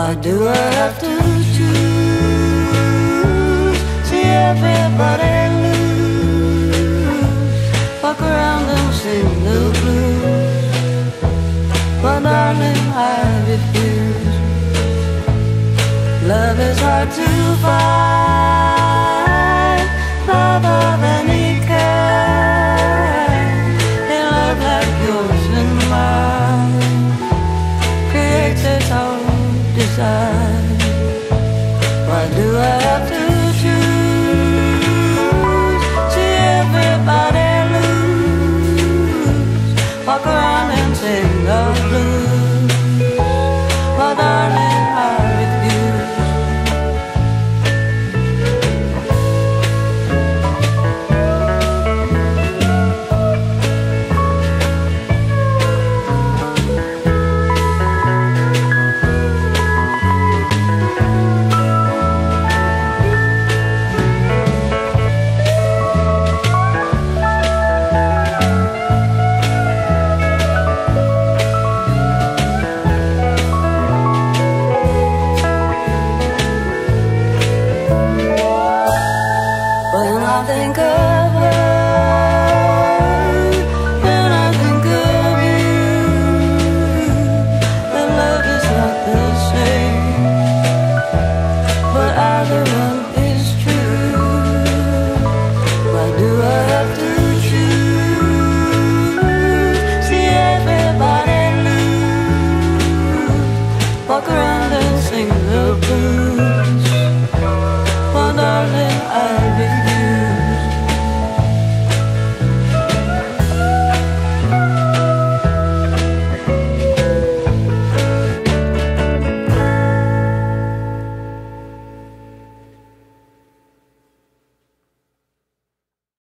Why do I have to choose? See everybody lose. Walk around and sing the blues. But darling, I refuse. Love is hard to find.